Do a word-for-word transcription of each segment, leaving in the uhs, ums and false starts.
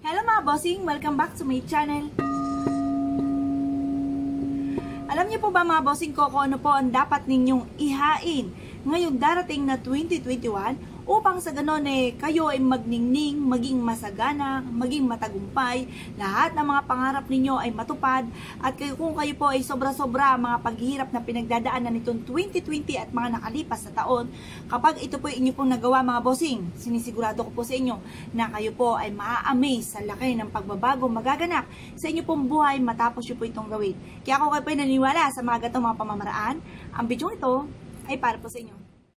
Hello mga bossing! Welcome back to my channel. Alam niyo po ba mga bossing ko kung ano po ang dapat ninyong ihain ngayong darating na twenty twenty-one upang sa ganon eh kayo ay magningning, maging masagana, maging matagumpay, lahat ng mga pangarap ninyo ay matupad at kayo, kung kayo po ay sobra-sobra mga paghihirap na pinagdadaanan nitong twenty twenty at mga nakalipas na taon, kapag ito po inyo pong nagawa mga bossing, sinisigurado ko po sa inyo na kayo po ay maa-amaze sa laki ng pagbabago magaganap sa inyo pong buhay matapos nyo po itong gawin. Kaya kung kayo po ay naniniwala sa mga gatong mga pamamaraan, ang video ito ay para po sa inyo.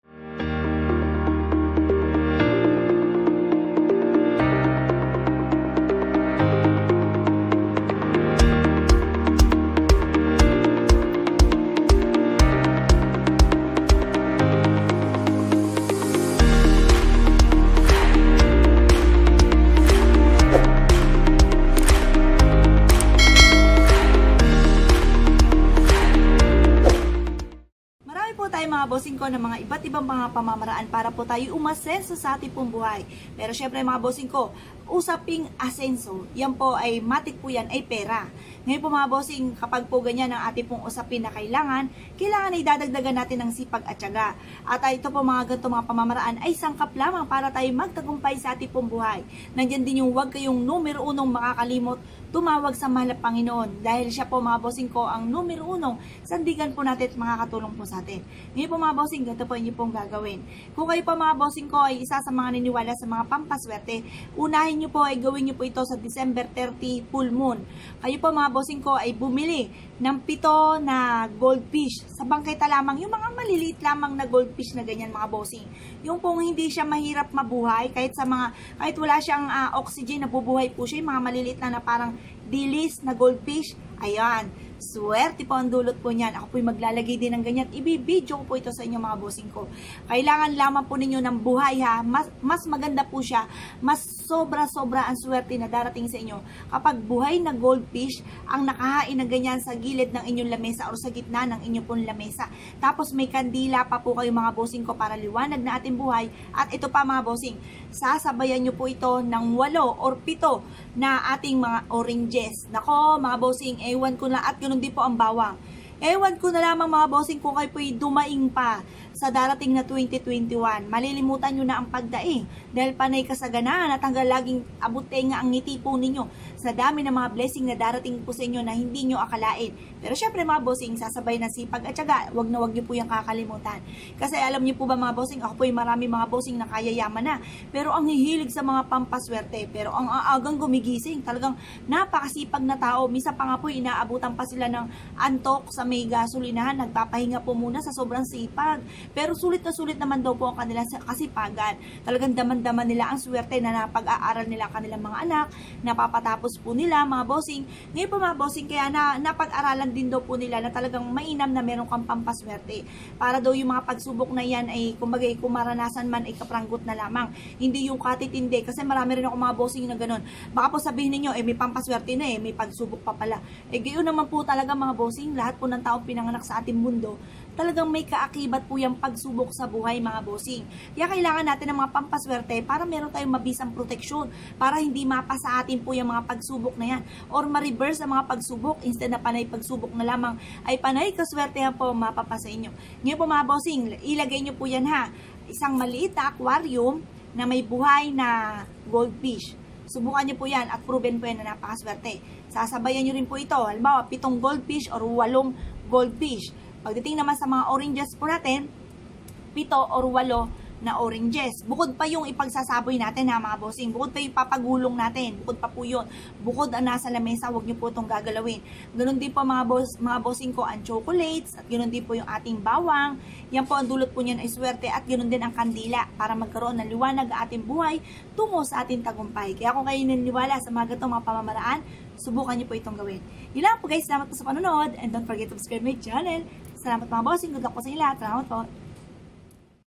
Mga bossing ko ng mga iba't ibang mga pamamaraan para po tayo umasenso sa ating pong buhay. Pero syempre mga bossing ko, usaping asenso, yan po ay matik po yan ay pera. Ngayon po mga bossing, kapag po ganyan ang ating pong usapin na kailangan, kailangan ay dadagdagan natin ng sipag at tiyaga. At ito po mga ganito mga pamamaraan ay sangkap lamang para tayo magtagumpay sa ating pong buhay. Nandiyan din yung huwag kayong numero unong makakalimot, tumawag sa mahal na Panginoon. Dahil siya po mga bossing ko ang numero unong sandigan po natin at makakatulong po sa atin. Ngayon po mga bossing, ganito po inyo pong gagawin. Kung kayo po mga bossing ko ay isa sa mga niniwala sa mga pampaswerte, unahin nyo po ay gawin nyo po ito sa December thirty full moon. Kayo po mga bossing ko ay bumili ng pito na goldfish sa bangketa lamang, yung mga maliliit lamang na goldfish na ganyan mga bossing. Yung pong hindi siya mahirap mabuhay, kahit sa mga, kahit wala siyang uh, oxygen, nabubuhay po siya, yung mga maliliit na, na parang dilis na goldfish. Ayan, swerte po ang dulot po niyan. Ako po'y maglalagay din ng ganyan. Ibibidyo ko po ito sa inyo mga bossing ko. Kailangan lamang po ninyo ng buhay ha. Mas, mas maganda po siya. Mas sobra-sobra ang swerte na darating sa inyo kapag buhay na goldfish ang nakahain ng ganyan sa gilid ng inyong lamesa o sa gitna ng inyong pong lamesa. Tapos may kandila pa po kayo mga bossing ko para liwanag na ating buhay. At ito pa mga bossing, sasabayan nyo po ito ng walo or pito na ating mga oranges. Nako mga bossing, ewan ko na at ganun din po ang bawang. Ewan ko na lamang mga bossing kung kayo po'y dumaing pa sa darating na twenty twenty-one. Malilimutan nyo na ang pagdaing dahil panay kasaganaan at hanggang laging abutay nga ang ngiti po ninyo sa dami ng mga blessing na darating po sa inyo na hindi nyo akalain. Pero syempre mga bossing, sasabay na sipag at syaga, wag na wag nyo po yung kakalimutan. Kasi alam nyo po ba mga bossing, ako po'y marami mga bossing na kayayaman na, pero ang hihilig sa mga pampaswerte, pero ang aagang gumigising, talagang napakasipag na tao. Misa pa nga po inaabutan pa sila ng antok sa may gasolinahan, nagpapahinga po muna sa sobrang sipag. Pero sulit na sulit naman daw po ang kanilang kasipagan. Talagang daman-daman nila ang swerte na napag-aaral nila kanilang mga anak, napapatapos po nila mga bossing. Ngayon po mga bossing, kaya na, napag-aralan din daw po nila na talagang mainam na meron kang pampaswerte. Para daw yung mga pagsubok na yan ay kumbaga kung maranasan man ay kapranggot na lamang. Hindi yung katitindi. Kasi marami rin ako mga bossing na ganun. Baka po sabihin niyo eh may pampaswerte na eh, may pagsubok pa pala. Eh gayon naman po talaga mga bossing, lahat po ng taong pinanganak sa ating mundo, talagang may kaakibat po yung pagsubok sa buhay mga bossing. Kaya kailangan natin ng mga pampaswerte para meron tayong mabisang proteksyon, para hindi mapa sa atin po yung mga pagsubok na yan, or ma-reverse ang mga pagsubok, instead na panay pagsubok na lamang ay panay kaswertehan po mapapa sa inyo. Ngayon po mga bossing, ilagay nyo po yan ha, isang maliit na aquarium na may buhay na goldfish. Subukan nyo po yan at proven po yan na napakaswerte. Sasabayan nyo rin po ito, halimbawa pitong goldfish or walong goldfish. Pagdating naman sa mga oranges po natin, pito or walo na oranges. Bukod pa yung ipagsasaboy natin ha mga bossing. Bukod pa yung papagulong natin. Bukod pa po yun. Bukod ang nasa lamesa, huwag nyo po itong gagalawin. Ganun din po mga, boss, mga bossing ko ang chocolates. At ganun din po yung ating bawang. Yan po ang dulot po niyan ay swerte. At ganun din ang kandila para magkaroon ng liwanag ang ating buhay tungo sa ating tagumpay. Kaya kung kayo naniniwala sa mga ganitong mga pamamaraan, subukan nyo po itong gawin. Yun lang po guys. Salamat po sa panonood. And don't forget to subscribe my channel. Salamat mga bossing. Good luck po sa inyo lahat. Salamat po.